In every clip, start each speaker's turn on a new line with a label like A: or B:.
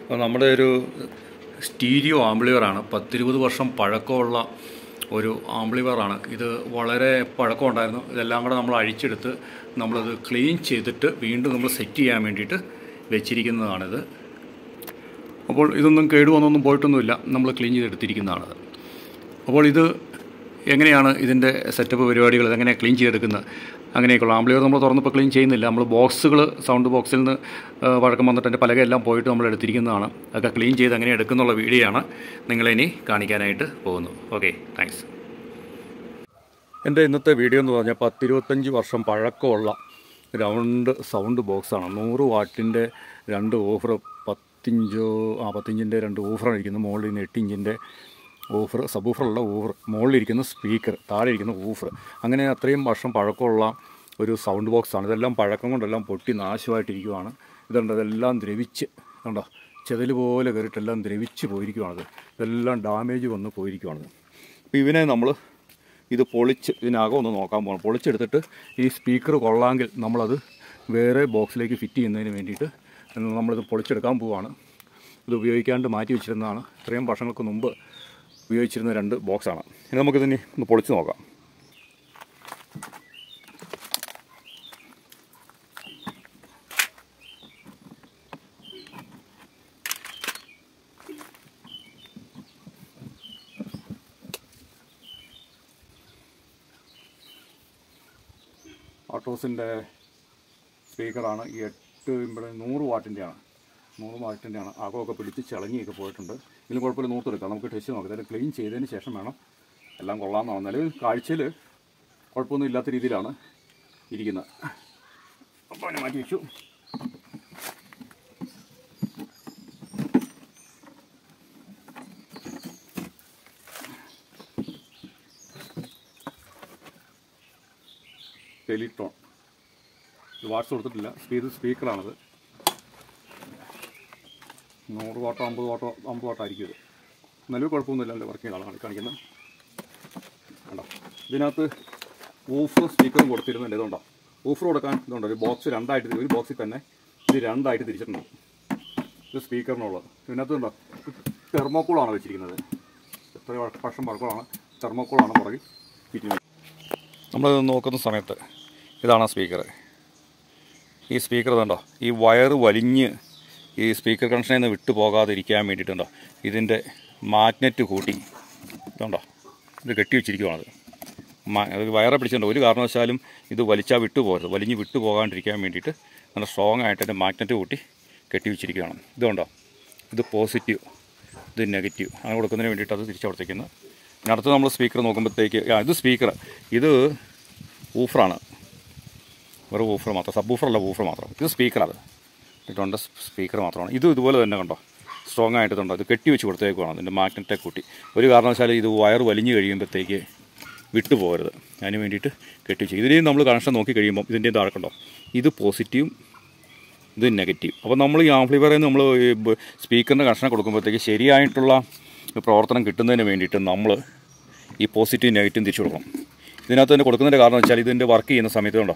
A: അപ്പോൾ നമ്മുടെ ഒരു സ്റ്റീരിയോ ആംപ്ലിഫയറാണ്. 10-20 വർഷം പഴക്കമുള്ള ഒരു ആംപ്ലിഫയറാണ്. ഇത് വളരെ പഴക്കമുണ്ടായിരുന്നു. ഇതെല്ലാം കൂടെ നമ്മൾ അഴിച്ചെടുത്ത് നമ്മളത് ക്ലീൻ ചെയ്തിട്ട് വീണ്ടും നമ്മൾ സെറ്റ് ചെയ്യാൻ വേണ്ടിയിട്ട് വെച്ചിരിക്കുന്നതാണിത്. അപ്പോൾ ഇതൊന്നും കേടുവന്നൊന്നും പോയിട്ടൊന്നുമില്ല, നമ്മൾ ക്ലീൻ ചെയ്തെടുത്തിരിക്കുന്നതാണത്. അപ്പോൾ ഇത് എങ്ങനെയാണ് ഇതിൻ്റെ സെറ്റപ്പ് പരിപാടികൾ, എങ്ങനെയാണ് ക്ലീൻ ചെയ്തെടുക്കുന്നത്, അങ്ങനെയൊക്കെയുള്ള ആംപ്ലിഫയർ നമ്മൾ തുറന്നിപ്പോൾ ക്ലീൻ ചെയ്യുന്നില്ല. നമ്മൾ ബോക്സുകൾ, സൗണ്ട് ബോക്സിൽ നിന്ന് വഴക്കം വന്നിട്ട് എൻ്റെ പലകയെല്ലാം പോയിട്ട് നമ്മൾ എടുത്തിരിക്കുന്നതാണ്. അതൊക്കെ ക്ലീൻ ചെയ്ത് എങ്ങനെ എടുക്കുന്നുള്ള വീഡിയോ ആണ് നിങ്ങളിനി കാണിക്കാനായിട്ട് പോകുന്നത്. Okay, thanks. എൻ്റെ ഇന്നത്തെ വീഡിയോ എന്ന് പറഞ്ഞാൽ 10-25 വർഷം പഴക്കമുള്ള റൗണ്ട് സൗണ്ട് ബോക്സാണ്. 100 വാട്ടിൻ്റെ 2 ഓഫർ, 10-ഇഞ്ചിൻ്റെ 2 ഓഫറാണ് ഇരിക്കുന്നത്. മുകളിൽ നിന്ന് 8 ഇഞ്ചിൻ്റെ ഓഫർ, സബ് ഓഫറുള്ള ഓഫർ, മുകളിലിരിക്കുന്ന സ്പീക്കർ, താഴെ ഇരിക്കുന്ന ഓഫർ. അങ്ങനെ അത്രയും വർഷം പഴക്കമുള്ള ഒരു സൗണ്ട് ബോക്സാണ്. ഇതെല്ലാം പഴക്കം കൊണ്ടെല്ലാം പൊട്ടി നാശമായിട്ടിരിക്കുവാണ്. ഇതെല്ലാം ദ്രവിച്ച്, കണ്ടോ, ചെതൽ പോലെ കയറിയിട്ടെല്ലാം ദ്രവിച്ച് പോയിരിക്കുവാണത്. ഇതെല്ലാം ഡാമേജ് വന്ന് പോയിരിക്കുവാണത്. അപ്പോൾ ഇവനെ നമ്മൾ ഇത് പൊളിച്ച് ഇതിനകം ഒന്ന് നോക്കാൻ പോകണം. പൊളിച്ചെടുത്തിട്ട് ഈ സ്പീക്കർ കൊള്ളാമെങ്കിൽ നമ്മളത് വേറെ ബോക്സിലേക്ക് ഫിറ്റ് ചെയ്യുന്നതിന് വേണ്ടിയിട്ട് നമ്മളിത് പൊളിച്ചെടുക്കാൻ പോവുകയാണ്. ഇത് ഉപയോഗിക്കാണ്ട് മാറ്റി വെച്ചിരുന്നതാണ്. ഇത്രയും വർഷങ്ങൾക്ക് മുമ്പ് ഉപയോഗിച്ചിരുന്ന 2 ബോക്സാണ്. ഇനി നമുക്കിതിനി ഒന്ന് പൊളിച്ച് നോക്കാം. ആട്ടോസിൻ്റെ സ്പീക്കറാണ്. ഈ 100 വാട്ടിൻ്റെയാണ്. 100 വാട്ടിൻ്റെയാണ്. അകമൊക്കെ പിടിച്ച് ചിളങ്ങിയൊക്കെ പോയിട്ടുണ്ട്. ഇതിന് കുഴപ്പമില്ല, നൂർത്തെടുക്കാം. നമുക്ക് ടെസ്റ്റ് നോക്കാം. ഇതെല്ലാം ക്ലീൻ ചെയ്തതിന് ശേഷം വേണം. എല്ലാം കൊള്ളാമെന്നാണ്. നിലവിൽ കാഴ്ചയിൽ കുഴപ്പമൊന്നും ഇല്ലാത്ത രീതിയിലാണ് ഇരിക്കുന്നത്. അപ്പോൾ അതിനെ മാറ്റി വെച്ചു. ടെലിട്രോൺ, ഇത് വാട്ട്സ് കൊടുത്തിട്ടില്ല. സ്പീക്കറാണത്. 100 വാട്ടോ 50 വാട്ടോ 50 വാട്ടായിരിക്കും ഇത്. നിലവിൽ കുഴപ്പമൊന്നുമില്ല. എൻ്റെ വർക്ക് ചെയ്താണ് കാണിക്കുന്നത്. കണ്ടോ, ഇതിനകത്ത് ഓഫർ സ്പീക്കറും കൊടുത്തിരുന്നുണ്ട്. ഇതുണ്ടോ, ഓഫർ കൊടുക്കാൻ ഇതുണ്ടോ, ഒരു ബോക്സ് 2ആയിട്ട്, ഒരു ബോക്സിൽ തന്നെ ഇത് 2ആയിട്ട് തിരിച്ചിട്ടുണ്ടാവും. ഇത് സ്പീക്കറിനുള്ളത്. ഇതിനകത്ത് ഉണ്ടോ, തെർമോക്കോളാണ് വെച്ചിരിക്കുന്നത്. എത്ര വർഷം പഴക്കമാണ്. തെർമോക്കോളാണ് പുറകിൽ ഫിറ്റിങ്. നമ്മൾ നോക്കുന്ന സമയത്ത് ഇതാണ് സ്പീക്കർ. ഈ സ്പീക്കർ ഇതുണ്ടോ, ഈ വയറ് വലിഞ്ഞ് ഈ സ്പീക്കർ കണക്ഷനിൽ നിന്ന് വിട്ടു പോകാതിരിക്കാൻ വേണ്ടിയിട്ടുണ്ടോ ഇതിൻ്റെ മാഗ്നറ്റ് കൂട്ടി ഇതുണ്ടോ ഇത് കെട്ടി വെച്ചിരിക്കുവാണത്. അത് വയറെ പിടിച്ചിട്ടുണ്ടോ, ഒരു കാരണവശാലും ഇത് വലിച്ചാൽ വിട്ടു പോകരുത്. വലിഞ്ഞ് വിട്ടു പോകാണ്ടിരിക്കാൻ വേണ്ടിയിട്ട് നല്ല സ്ട്രോങ് ആയിട്ട് എൻ്റെ മാഗ്നറ്റ് കൂട്ടി കെട്ടി വെച്ചിരിക്കുകയാണ്. ഇതുണ്ടോ, ഇത് പോസിറ്റീവ്, ഇത് നെഗറ്റീവ്, അങ്ങനെ കൊടുക്കുന്നതിന് വേണ്ടിയിട്ട് അത് തിരിച്ചവിടത്തേക്കുന്നത്. പിന്നെ അടുത്ത് നമ്മൾ സ്പീക്കർ നോക്കുമ്പോഴത്തേക്ക് ഇത് സ്പീക്കർ, ഇത് ഊഫറാണ്. വെറും ഊഫർ മാത്രം, സബ് ഊഫറല്ല, ഊഫർ മാത്രം. ഇത് സ്പീക്കറാണ്. ഇതുകൊണ്ട് സ്പീക്കർ മാത്രമാണ്. ഇതുപോലെ തന്നെ കണ്ടോ, സ്ട്രോങ് ആയിട്ടുണ്ട്. ഇത് കെട്ടി വെച്ച് കൊടുത്തേക്കുവാണ് അതിൻ്റെ മാഗ്നറ്റെ കൂട്ടി. ഒരു കാരണവശാലും ഇത് വയർ വലിഞ്ഞ് കഴിയുമ്പോഴത്തേക്ക് വിട്ടു പോകരുത്. അതിന് വേണ്ടിയിട്ട് കെട്ടി വെച്ച്. ഇതിനെയും നമ്മൾ കണക്ഷൻ നോക്കി കഴിയുമ്പം ഇതിൻ്റെയും താഴെ കണ്ടോ, ഇത് പോസിറ്റീവും ഇത് നെഗറ്റീവ്. അപ്പോൾ നമ്മൾ ഈ ആംപ്ലിഫയറിൽ നിന്ന് നമ്മൾ ഈ സ്പീക്കറിൻ്റെ കണക്ഷൻ കൊടുക്കുമ്പോഴത്തേക്ക് ശരിയായിട്ടുള്ള പ്രവർത്തനം കിട്ടുന്നതിന് വേണ്ടിയിട്ട് നമ്മൾ ഈ പോസിറ്റീവ് നെഗറ്റീവും തിരിച്ചു കൊടുക്കണം. ഇതിനകത്ത് തന്നെ കൊടുക്കുന്നതിൻ്റെ കാരണം വെച്ചാൽ ഇതിൻ്റെ വർക്ക് ചെയ്യുന്ന സമയത്ത് കണ്ടോ,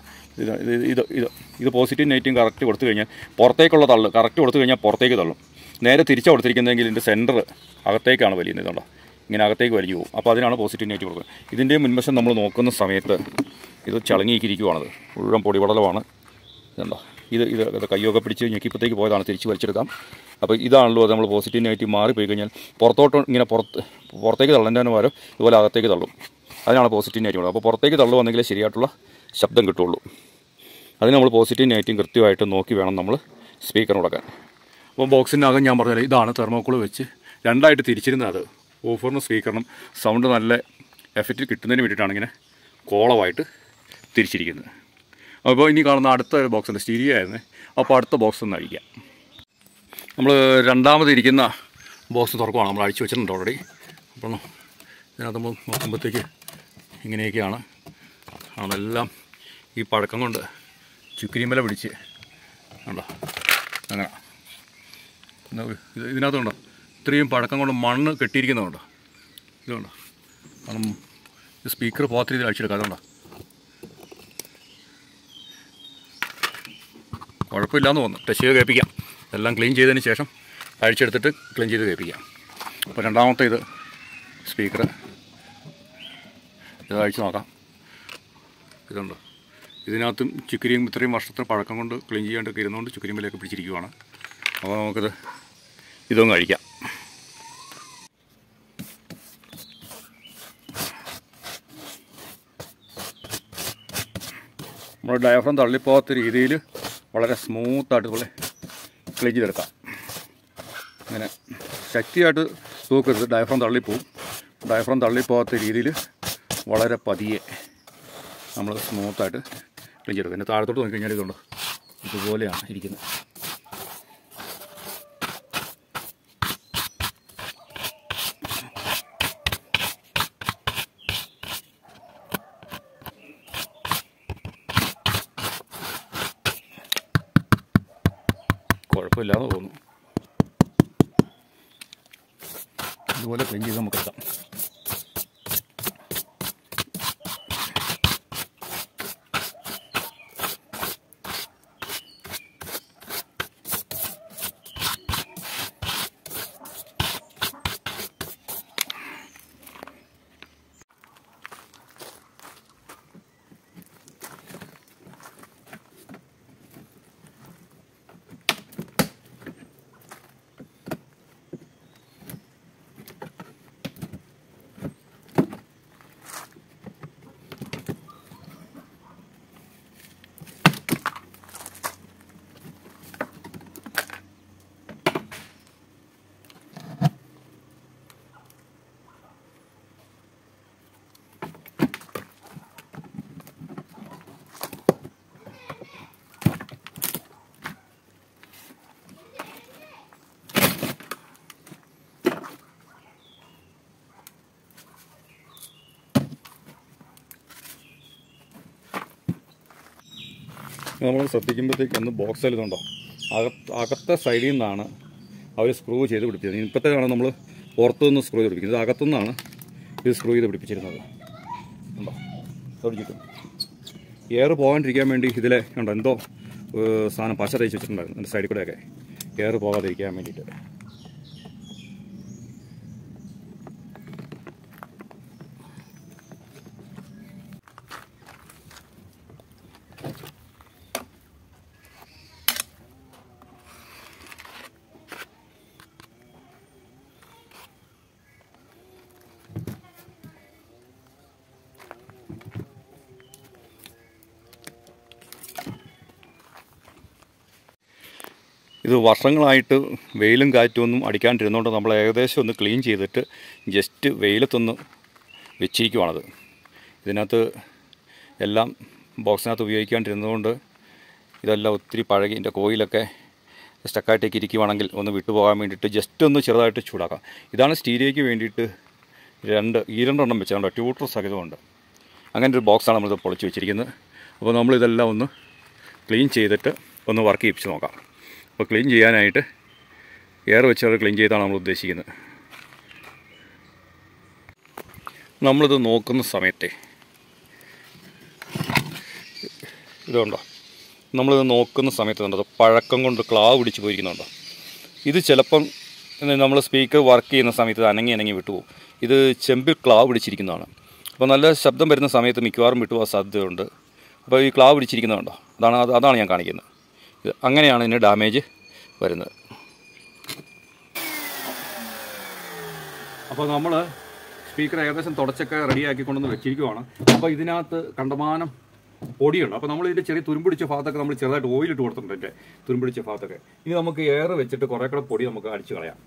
A: ഇത് പോസിറ്റീവ് നെഗറ്റീവ് കറക്റ്റ് കൊടുത്തു കഴിഞ്ഞാൽ പുറത്തേക്കുള്ള തള്ളു, കറക്റ്റ് കൊടുത്തു കഴിഞ്ഞാൽ പുറത്തേക്ക് തള്ളും. നേരെ തിരിച്ചു കൊടുത്തിരിക്കുന്നതെങ്കിൽ ഇതിൻ്റെ സെൻറ്റർ അകത്തേക്കാണ് വലിയുന്നത്. ഇതുണ്ടോ, ഇങ്ങനെ അകത്തേക്ക് വലിഞ്ഞു പോകും. അപ്പോൾ അതിനാണ് പോസിറ്റീവ് നെഗറ്റീവ് കൊടുക്കുന്നത്. ഇതിൻ്റെ മുൻവശം നമ്മൾ നോക്കുന്ന സമയത്ത് ഇത് ചളങ്ങിയിരിക്കുവാണത്, മുഴുവൻ പൊടിപടലമാണ്. ഇതുണ്ടോ, ഇത് കയ്യൊക്കെ പിടിച്ച് ഞെക്കിപ്പത്തേക്ക് പോയതാണ്, തിരിച്ച് വലിച്ചെടുക്കാം. അപ്പോൾ ഇതാണല്ലോ അത്. നമ്മൾ പോസിറ്റീവ് നെഗറ്റീവ് മാറിപ്പോയി കഴിഞ്ഞാൽ പുറത്തോട്ട് ഇങ്ങനെ പുറത്തേക്ക് തള്ളേണ്ടതിന് പകരം ഇതുപോലെ അകത്തേക്ക് തള്ളും. അതിനാണ് പോസിറ്റീവ് നെഗറ്റീവ്. അപ്പോൾ പുറത്തേക്ക് തള്ളുവന്നെങ്കിലേ ശരിയായിട്ടുള്ള ശബ്ദം കിട്ടുള്ളൂ. അതിന് നമ്മൾ പോസിറ്റീവ് നെഗറ്റീവ് കൃത്യമായിട്ട് നോക്കി വേണം നമ്മൾ സ്പീക്കർ കൊടുക്കാൻ. അപ്പോൾ ബോക്സിനകം ഞാൻ പറഞ്ഞാൽ ഇതാണ് തെർമോക്കോൾ വെച്ച് 2ആയിട്ട് തിരിച്ചിരുന്നത്. അത് ഓഫറിനും സ്പീക്കറിനും സൗണ്ട് നല്ല എഫക്റ്റ് കിട്ടുന്നതിന് വേണ്ടിയിട്ടാണ് ഇങ്ങനെ കോളമായിട്ട് തിരിച്ചിരിക്കുന്നത്. അപ്പോൾ ഇനി കാണുന്ന അടുത്ത ഒരു ബോക്സുണ്ട്, സ്റ്റീരിയോ ആയിരുന്നു. അപ്പോൾ അടുത്ത ബോക്സ് ഒന്ന് അഴിക്കാം. നമ്മൾ രണ്ടാമതിരിക്കുന്ന ബോക്സ് തുറക്കുവാണ്. നമ്മൾ അഴിച്ചു വെച്ചിട്ടുണ്ട് ഓൾറെഡി. അപ്പം ഇതിനകത്ത് നമ്മൾ നോക്കുമ്പോഴത്തേക്ക് ഇങ്ങനെയൊക്കെയാണ്. അതെല്ലാം ഈ പഴക്കം കൊണ്ട് ചുക്കരിമല പിടിച്ച് ഉണ്ടോ, അങ്ങനെ ഇതിനകത്തുണ്ടോ, ഇത്രയും പഴക്കം കൊണ്ട് മണ്ണ് കെട്ടിയിരിക്കുന്നതുണ്ടോ, ഇതുണ്ടോ. കാരണം ഇത് സ്പീക്കർ പോകാത്ത രീതിയിൽ അഴിച്ചെടുക്കാം. അതുകൊണ്ടോ, കുഴപ്പമില്ലാന്ന് തോന്നുന്നു. ടെസ്റ്റ് ചെയ്ത് കേൾപ്പിക്കാം. എല്ലാം ക്ലീൻ ചെയ്തതിന് ശേഷം അഴിച്ചെടുത്തിട്ട് ക്ലീൻ ചെയ്ത് കേൾപ്പിക്കാം. അപ്പോൾ രണ്ടാമത്തെ ഇത് സ്പീക്കർ, ഇത് അഴിച്ച് നോക്കാം. ഇതുണ്ട്, ഇതിനകത്തും ചുക്കരിയും ഇത്രയും വർഷത്തെ പഴക്കം കൊണ്ട് ക്ലീൻ ചെയ്യാണ്ടൊക്കെ ഇരുന്നുകൊണ്ട് ചുക്കരിമ്പിലേക്ക് പിടിച്ചിരിക്കുവാണ്. അപ്പോൾ നമുക്കിത് ഇതൊന്ന് കഴിക്കാം. നമ്മൾ ഡയഫ്രം തള്ളിപ്പോകാത്ത രീതിയിൽ വളരെ സ്മൂത്തായിട്ട് പോലെ ക്ലീൻ ചെയ്തെടുക്കാം. അങ്ങനെ ശക്തിയായിട്ട് തൂക്കരുത്, ഡയഫ്രം തള്ളിപ്പോവും. ഡയഫ്രം തള്ളിപ്പോകാത്ത രീതിയിൽ വളരെ പതിയെ നമ്മൾ സ്മൂത്തായിട്ട് ക്ലീൻ ചെയ്തെടുക്കും. പിന്നെ താഴത്തോട്ട് നോക്കിക്കഴിഞ്ഞാൽ ഇതുണ്ട്, ഇതുപോലെയാണ് ഇരിക്കുന്നത്. കുഴപ്പമില്ലാതെ തോന്നുന്നു. ഇതുപോലെ ക്ലീൻ ചെയ്ത് നമുക്ക് എത്താം. നമ്മൾ ശ്രദ്ധിക്കുമ്പോഴത്തേക്ക് ഒന്ന് ബോക്സിൽ ഇതുണ്ടോ, അകത്തെ സൈഡിൽ നിന്നാണ് അവർ സ്ക്രൂ ചെയ്ത് പിടിപ്പിച്ചത്. ഇപ്പോഴത്തേക്കാണ് നമ്മൾ പുറത്തുനിന്ന് സ്ക്രൂ ചെയ്ത് പിടിപ്പിക്കുന്നത്. അകത്തുനിന്നാണ് ഇത് സ്ക്രൂ ചെയ്ത് പിടിപ്പിച്ചിരുന്നത്. ഉണ്ടോ, തുടങ്ങിയിട്ടും എയർ പോകാണ്ടിരിക്കാൻ വേണ്ടി ഇതിലെ ഉണ്ടോ എന്തോ സാധനം പശ തേച്ച് വെച്ചിട്ടുണ്ടായിരുന്നു എൻ്റെ സൈഡിൽ കൂടെയൊക്കെ, എയർ പോകാതിരിക്കാൻ വേണ്ടിയിട്ട്. ഇത് വർഷങ്ങളായിട്ട് വെയിലും കാറ്റും ഒന്നും അടിക്കാണ്ടിരുന്നുകൊണ്ട് നമ്മൾ ഏകദേശം ഒന്ന് ക്ലീൻ ചെയ്തിട്ട് ജസ്റ്റ് വെയിലത്തൊന്ന് വെച്ചിരിക്കുവാണത്. ഇതിനകത്ത് എല്ലാം ബോക്സിനകത്ത് ഉപയോഗിക്കാണ്ടിരുന്നതുകൊണ്ട് ഇതെല്ലാം ഒത്തിരി പഴകി ഇതിൻ്റെ കോയിലൊക്കെ സ്റ്റക്കായിട്ടേക്ക് ഇരിക്കുവാണെങ്കിൽ ഒന്ന് വിട്ടുപോകാൻ വേണ്ടിയിട്ട് ജസ്റ്റ് ഒന്ന് ചെറുതായിട്ട് ചൂടാക്കാം. ഇതാണ് സ്റ്റീരിയോയ്ക്ക് വേണ്ടിയിട്ട് രണ്ടെണ്ണം വെച്ചാൽ ട്യൂട്ടർ സഹിതമുണ്ട്. അങ്ങനെ ഒരു ബോക്സാണ് നമ്മളിത് പൊളിച്ച് വെച്ചിരിക്കുന്നത്. അപ്പോൾ നമ്മളിതെല്ലാം ഒന്ന് ക്ലീൻ ചെയ്തിട്ട് ഒന്ന് വർക്ക് ചെയ്യിപ്പിച്ച് നോക്കാം. അപ്പോൾ ക്ലീൻ ചെയ്യാനായിട്ട് എയർ വെച്ച് അത് ക്ലീൻ ചെയ്താണ് നമ്മൾ ഉദ്ദേശിക്കുന്നത്. നമ്മളിത് നോക്കുന്ന സമയത്തെ ഇതുണ്ടോ, നമ്മളിത് നോക്കുന്ന സമയത്ത് കണ്ടോ പഴക്കം കൊണ്ട് ക്ലാവ് പിടിച്ച് പോയിരിക്കുന്നുണ്ടോ. ഇത് ചിലപ്പം നമ്മൾ സ്പീക്കർ വർക്ക് ചെയ്യുന്ന സമയത്ത് ഇത് അനങ്ങി വിട്ടുപോകും. ഇത് ചെമ്പിൽ ക്ലാവ് പിടിച്ചിരിക്കുന്നതാണ്. അപ്പോൾ നല്ല ശബ്ദം വരുന്ന സമയത്ത് മിക്കവാറും വിട്ടുപോകാൻ സാധ്യതയുണ്ട്. അപ്പോൾ ഈ ക്ലാവ് പിടിച്ചിരിക്കുന്നതുണ്ടോ, അതാണ് ഞാൻ കാണിക്കുന്നത്. ഇത് അങ്ങനെയാണ് ഇതിന് ഡാമേജ് വരുന്നത്. അപ്പോൾ നമ്മൾ സ്പീക്കർ ഏകദേശം തുടച്ചൊക്കെ റെഡിയാക്കി കൊണ്ടുവന്ന് വെച്ചിരിക്കുവാണ്. അപ്പോൾ ഇതിനകത്ത് കണ്ടമാനം പൊടിയുണ്ട്. അപ്പോൾ നമ്മൾ ഇതിൻ്റെ ചെറിയ തുരുമ്പിടിച്ച ഭാഗത്തൊക്കെ നമ്മൾ ചെറുതായിട്ട് ഓയിലിട്ട് കൊടുത്തിട്ടുണ്ട്. എൻ്റെ തുരുമ്പിടിച്ച ഭാഗത്തൊക്കെ ഇനി നമുക്ക് എയർ വെച്ചിട്ട് കുറേ കൂടെ പൊടി നമുക്ക് അടിച്ചു കളയാം.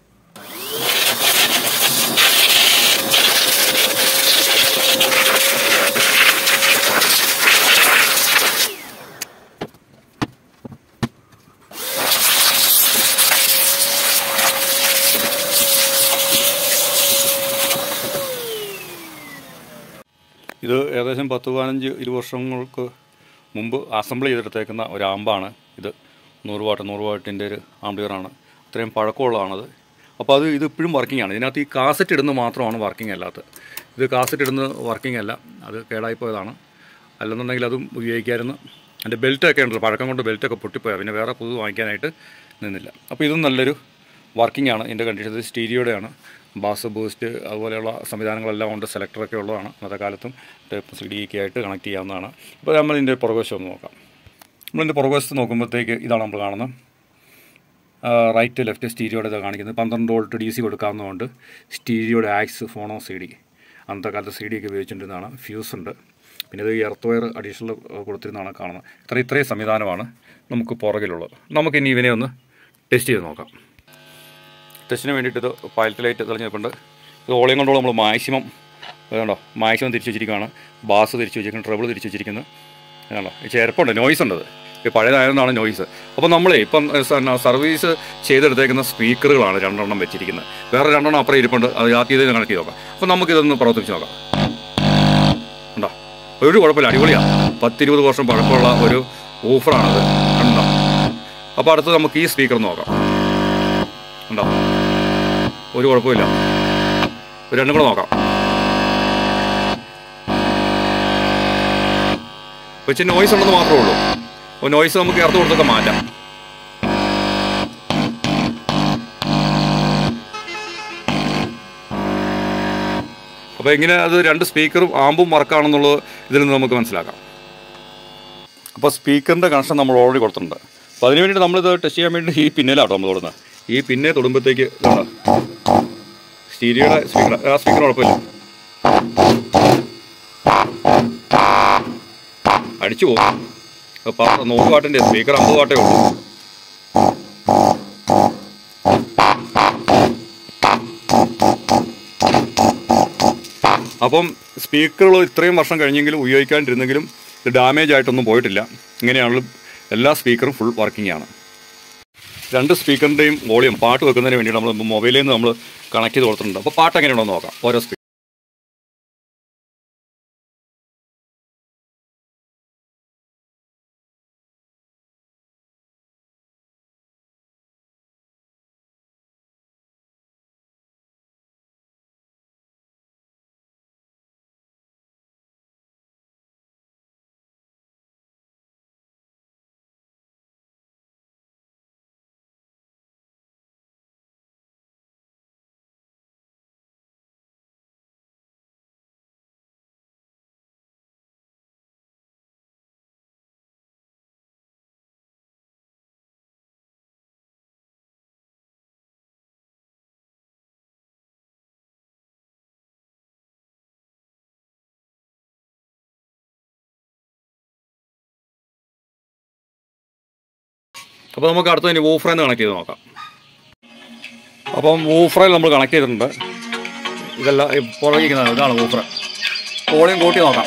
A: ഇത് ഏകദേശം 10-15-20 വർഷങ്ങൾക്ക് മുമ്പ് അസംബിൾ ചെയ്തെടുത്തേക്കുന്ന ഒരു ആമ്പാണ് ഇത്. 100 വാട്ടിൻ്റെ ഒരു ആംബിയറാണ്. അത്രയും പഴക്കമുള്ളതാണത്. അപ്പോൾ ഇത് ഇപ്പോഴും വർക്കിംഗ് ആണ്. ഇതിനകത്ത് ഈ കാസറ്റ് ഇടുന്നത് മാത്രമാണ് വർക്കിംഗ് അല്ലാത്തത്. ഇത് കാസറ്റ് ഇടുന്നത് വർക്കിംഗ് അല്ല, അത് കേടായിപ്പോയതാണ്. അല്ലെന്നുണ്ടെങ്കിൽ അതും ഉപയോഗിക്കാമായിരുന്നു. അതിൻ്റെ ബെൽറ്റൊക്കെ ഉണ്ടല്ലോ, പഴക്കം കൊണ്ട് ബെൽറ്റൊക്കെ പൊട്ടിപ്പോയാൽ പിന്നെ വേറെ പുതു വാങ്ങിക്കാനായിട്ട് നിന്നില്ല. അപ്പോൾ ഇതും നല്ലൊരു വർക്കിംഗ് ആണ് ഇതിൻ്റെ കണ്ടീഷൻ. ഇത് സ്റ്റീരിയോടെയാണ്, ബാസ് ബൂസ്റ്റ് അതുപോലെയുള്ള സംവിധാനങ്ങളെല്ലാം ഉണ്ട്, സെലക്ടറൊക്കെ ഉള്ളതാണ്. അന്നത്തെ കാലത്തും ടേപ്പ് CD ഒക്കെ ആയിട്ട് കണക്ട് ചെയ്യാവുന്നതാണ്. ഇപ്പോൾ നമ്മൾ ഇതിൻ്റെ പുറകുവശം ഒന്ന് നോക്കാം. നമ്മളിതിൻ്റെ പുറകുവശത്ത് നോക്കുമ്പോഴത്തേക്ക് ഇതാണ് നമ്മൾ കാണുന്നത്. റൈറ്റ് ലെഫ്റ്റ് സ്റ്റീരിയോടെ ഇതാണ് കാണിക്കുന്നത്. 12 വോൾട്ട് DC കൊടുക്കാവുന്നതുകൊണ്ട് സ്റ്റീരിയോയുടെ ആക്സ് ഫോണോ CD, അന്നത്തെ കാലത്ത് CD ഒക്കെ ഉപയോഗിച്ചുകൊണ്ടിരുന്നതാണ്. ഫ്യൂസ് ഉണ്ട്, പിന്നെ ഇത് എർത്ത് വയർ അഡീഷണൽ കൊടുത്തിരുന്നതാണ് കാണുന്നത്. ഇത്രയും സംവിധാനമാണ് നമുക്ക് പുറകിലുള്ളത്. നമുക്കിനി ഇവനെ ഒന്ന് ടെസ്റ്റ് ചെയ്ത് നോക്കാം. ടെസ്റ്റിന് വേണ്ടിയിട്ട് ഇത് പൈലറ്റ് ലൈറ്റ് തെളിഞ്ഞിട്ടുണ്ട്. ഇത് ഓളിയം കൺട്രോൾ നമ്മൾ മാക്സിമം കണ്ടോ, മാക്സിമം തിരിച്ച് വെച്ചിരിക്കുകയാണ്. ബാസ് തിരിച്ച് വെച്ചിരിക്കുന്നത്, ട്രബിൾ തിരിച്ച് വെച്ചിരിക്കുന്നത് കണ്ടോ. ചിലപ്പുണ്ട്, നോയ്സ് ഉണ്ട്. ഇത് പഴയതായതുകൊണ്ടാണ് നോയ്സ്. അപ്പോൾ നമ്മളെ ഇപ്പം സർവീസ് ചെയ്തെടുത്തേക്കുന്ന സ്പീക്കറുകളാണ് 2 എണ്ണം വെച്ചിരിക്കുന്നത്. വേറെ 2 എണ്ണം അപ്പുറം ഇരിപ്പുണ്ട്, അത് ആദ്യം ഇത് കണക്ട് ചെയ്ത് നോക്കാം. അപ്പോൾ നമുക്കിതൊന്ന് പ്രവർത്തിച്ച് നോക്കാം. ഉണ്ടോ, ഒരു കുഴപ്പമില്ല, അടിപൊളിയാണ്. 10-20 വർഷം പഴക്കമുള്ള ഒരു ഓഫറാണത്. ഉണ്ടോ. അപ്പോൾ അടുത്ത് നമുക്ക് ഈ സ്പീക്കർ നോക്കാം. ഉണ്ടോ, ഒരു കുഴപ്പമില്ല. 2 കൂടെ നോക്കാം. വെച്ച് നോയ്സ് ഉണ്ടെന്ന് മാത്രമേ ഉള്ളൂ. അപ്പോൾ നോയ്സ് നമുക്ക് എർത്ത് കൊടുത്തൊക്കെ മാറ്റാം. അപ്പോൾ ഇങ്ങനെ അത് 2 സ്പീക്കറും ആമ്പും വർക്കാണെന്നുള്ളത് ഇതിൽ നിന്ന് നമുക്ക് മനസ്സിലാക്കാം. അപ്പോൾ സ്പീക്കറിൻ്റെ കണക്ഷൻ നമ്മൾ ഓൾറെഡി കൊടുത്തിട്ടുണ്ട്. അപ്പോൾ അതിന് വേണ്ടിയിട്ട് നമ്മളിത് ടെസ്റ്റ് ചെയ്യാൻ വേണ്ടി ഈ പിന്നിലാട്ടോ നമ്മൾ തൊടുന്നത്. ഈ പിന്നെ തൊടുമ്പോഴത്തേക്ക് സ്റ്റീരിയോയുടെ സ്പീക്കർ, ആ സ്പീക്കർ കുഴപ്പമില്ല, അടിച്ചു പോകും. 100 വാട്ടിൻ്റെ സ്പീക്കർ 50 വാട്ടേ ഉള്ളൂ. അപ്പം സ്പീക്കറുകൾ ഇത്രയും വർഷം കഴിഞ്ഞെങ്കിലും ഉപയോഗിക്കാണ്ടിരുന്നെങ്കിലും ഇത് ഡാമേജ് ആയിട്ടൊന്നും പോയിട്ടില്ല. ഇങ്ങനെയാണെങ്കിലും എല്ലാ സ്പീക്കറും ഫുൾ വർക്കിംഗ് ആണ്. 2 സ്പീക്കറിൻ്റെയും വോളിയം പാട്ട് വെക്കുന്നതിന് വേണ്ടി നമ്മൾ മൊബൈലിൽ നിന്ന് നമ്മൾ കണക്ട് ചെയ്ത് കൊടുത്തിട്ടുണ്ട്. അപ്പോൾ പാട്ട് എങ്ങനെയുണ്ടെന്ന് നോക്കാം. ഓരോ സ്പീക്കർ അപ്പോൾ നമുക്ക് അടുത്തതിന് വൂഫറിൽ നിന്ന് കണക്ട് ചെയ്ത് നോക്കാം. അപ്പം വൂഫറിൽ നമ്മൾ കണക്ട് ചെയ്തിട്ടുണ്ട്. ഇതെല്ലാം പുറകിരിക്കുന്നത് ഇതാണ് വൂഫർ. വോളിയം കൂട്ടി നോക്കാം.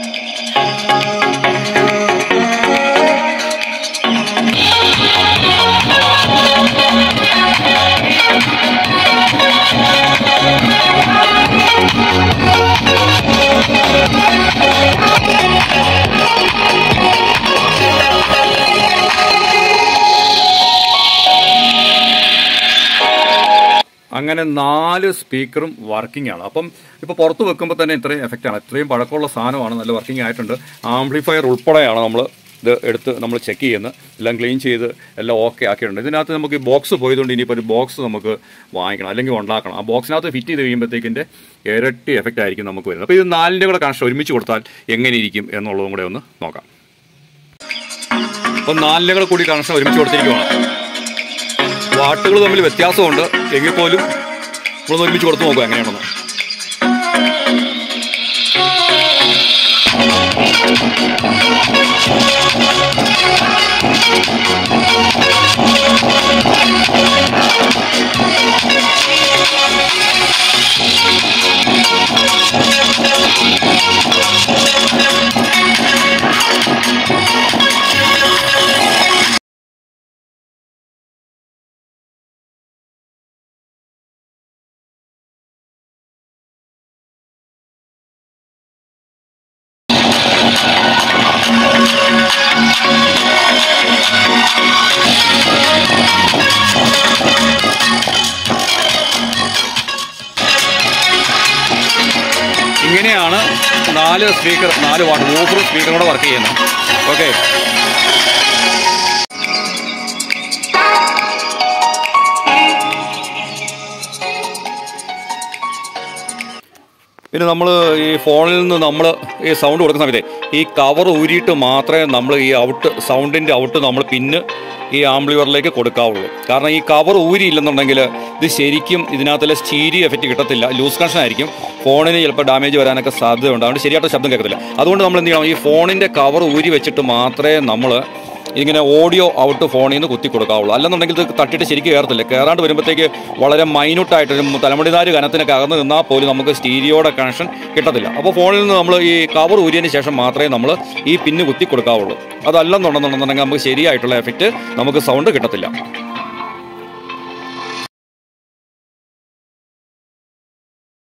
A: അങ്ങനെ 4 സ്പീക്കറും വർക്കിംഗ് ആണ്. അപ്പം ഇപ്പോൾ പുറത്ത് വെക്കുമ്പോൾ തന്നെ ഇത്രയും എഫക്റ്റാണ്. ഇത്രയും പഴക്കമുള്ള സാധനമാണ്, നല്ല വർക്കിംഗ് ആയിട്ടുണ്ട്. ആംപ്ലിഫയർ ഉൾപ്പെടെയാണ് നമ്മൾ ഇത് എടുത്ത് നമ്മൾ ചെക്ക് ചെയ്യുന്നത്. എല്ലാം ക്ലീൻ ചെയ്ത് എല്ലാം ഓക്കെ ആക്കിയിട്ടുണ്ട്. ഇതിനകത്ത് നമുക്ക് ബോക്സ് പോയതുകൊണ്ട് ഇനിയിപ്പോൾ ഒരു ബോക്സ് നമുക്ക് വാങ്ങിക്കണം, അല്ലെങ്കിൽ ഉണ്ടാക്കണം. ആ ബോക്സിനകത്ത് ഫിറ്റ് ചെയ്ത് കഴിയുമ്പോഴത്തേക്കിൻ്റെ ഇരട്ടി എഫക്റ്റ് ആയിരിക്കും നമുക്ക് വരുന്നത്. അപ്പോൾ ഇത് 4ൻ്റെ കൂടെ കണക്ഷൻ ഒരുമിച്ച് കൊടുത്താൽ എങ്ങനെ ഇരിക്കും എന്നുള്ളതും കൂടെ ഒന്ന് നോക്കാം. അപ്പം 4ൻ്റെ കൂടെ കൂടി കണക്ഷൻ ഒരുമിച്ച് കൊടുത്തിരിക്കുകയാണ്. വാട്ടുകൾ തമ്മിൽ വ്യത്യാസമുണ്ട്, എങ്കിൽ പോലും നമ്മളൊന്ന് ഒരുമിച്ച് കൊടുത്ത് നോക്കുക എങ്ങനെയാണെന്ന്. ഇങ്ങനെയാണ് 4 സ്പീക്കർ 4 വാട്ട് വൂഫർ സ്പീക്കറോടെ വർക്ക് ചെയ്യുന്നത്. ഓക്കെ, പിന്നെ നമ്മൾ ഈ ഫോണിൽ നിന്ന് നമ്മൾ ഈ സൗണ്ട് കൊടുക്കുന്ന സമയത്ത് ഈ കവർ ഊരിയിട്ട് മാത്രമേ നമ്മൾ ഈ സൗണ്ടിൻ്റെ ഔട്ട് നമ്മൾ പിന്ന് ഈ ആംപ്ലിഫയറിലേക്ക് കൊടുക്കാവുള്ളൂ. കാരണം ഈ കവർ ഊരിയില്ലെന്നുണ്ടെങ്കിൽ ഇത് ശരിക്കും ഇതിനകത്തുള്ള സ്റ്റീരിയോ എഫക്റ്റ് കിട്ടത്തില്ല, ലൂസ് കണക്ഷൻ ആയിരിക്കും, ഫോണിന് ചിലപ്പോൾ ഡാമേജ് വരാനൊക്കെ സാധ്യതയുണ്ട്. അതുകൊണ്ട് ശരിയായിട്ട് ശബ്ദം കേൾക്കത്തില്ല. അതുകൊണ്ട് നമ്മൾ എന്ത് ചെയ്യണം, ഈ ഫോണിൻ്റെ കവർ ഊരി വെച്ചിട്ട് മാത്രമേ നമ്മൾ ഇങ്ങനെ ഓഡിയോ ഔട്ട് ഫോണിൽ നിന്ന് കുത്തി കൊടുക്കാവുള്ളൂ. അല്ലെന്നുണ്ടെങ്കിൽ ഇത് തട്ടിയിട്ട് ശരിക്കും കയറത്തില്ല. കയറാണ്ട് വരുമ്പോഴത്തേക്ക് വളരെ മൈന്യൂട്ടായിട്ടൊരു തലമുടിനാര് കനത്തിനൊക്കെ അകന്ന് നിന്നാൽ പോലും നമുക്ക് സ്റ്റീരിയോയുടെ കണക്ഷൻ കിട്ടത്തില്ല. അപ്പോൾ ഫോണിൽ നിന്ന് നമ്മൾ ഈ കവർ ഊരിയതിന് ശേഷം മാത്രമേ നമ്മൾ ഈ പിന്ന് കുത്തി കൊടുക്കാവുള്ളൂ. അതല്ലെന്നുണ്ടെന്നുണ്ടെന്നുണ്ടെങ്കിൽ നമുക്ക് ശരിയായിട്ടുള്ള എഫക്റ്റ് നമുക്ക് സൗണ്ട് കിട്ടത്തില്ല.